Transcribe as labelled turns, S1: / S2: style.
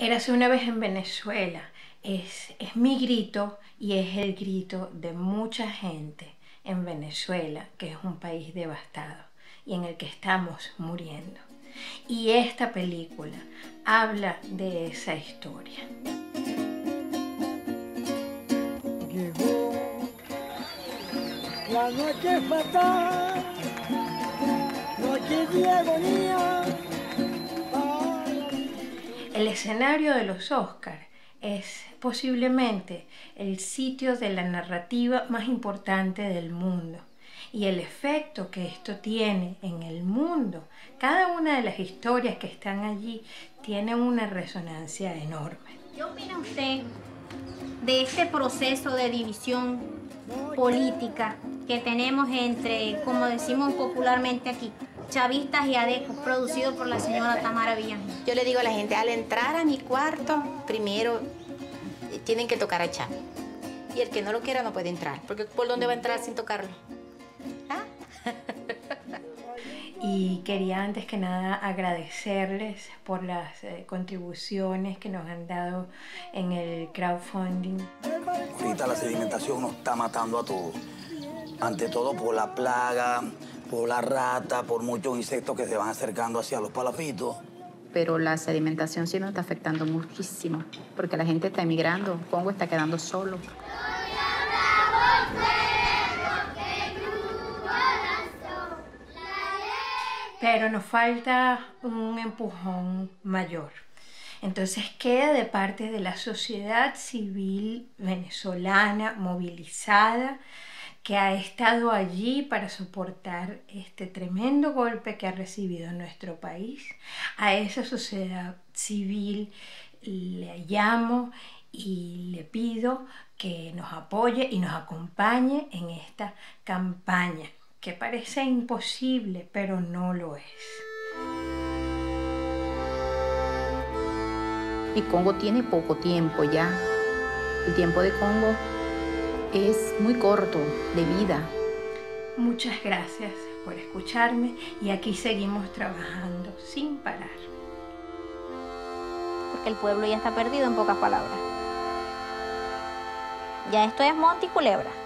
S1: Érase una vez en Venezuela es mi grito y es el grito de mucha gente en Venezuela, que es un país devastado y en el que estamos muriendo. Y esta película habla de esa historia.
S2: Llegó la noche fatal, noche de agonía.
S1: El escenario de los Oscars es posiblemente el sitio de la narrativa más importante del mundo. Y el efecto que esto tiene en el mundo, cada una de las historias que están allí tiene una resonancia enorme.
S3: ¿Qué opina usted de este proceso de división política que tenemos entre, como decimos popularmente aquí, chavistas y adecos, producido por la señora Tamara Villamil?
S4: Yo le digo a la gente, al entrar a mi cuarto, primero tienen que tocar a Chávez. Y el que no lo quiera no puede entrar, porque ¿por dónde va a entrar sin tocarlo? ¿Ah?
S1: Y quería antes que nada agradecerles por las contribuciones que nos han dado en el crowdfunding.
S5: Ahorita la sedimentación nos está matando a todos. Ante todo por la plaga, por la rata, por muchos insectos que se van acercando hacia los palafitos.
S6: Pero la sedimentación sí nos está afectando muchísimo, porque la gente está emigrando, Congo está quedando solo.
S1: Pero nos falta un empujón mayor. Entonces queda de parte de la sociedad civil venezolana movilizada, que ha estado allí para soportar este tremendo golpe que ha recibido nuestro país. A esa sociedad civil le llamo y le pido que nos apoye y nos acompañe en esta campaña, que parece imposible, pero no lo es.
S6: Y Congo tiene poco tiempo ya. El tiempo de Congo es muy corto de vida.
S1: Muchas gracias por escucharme y aquí seguimos trabajando sin parar.
S3: Porque el pueblo ya está perdido, en pocas palabras. Ya esto es monte y culebra.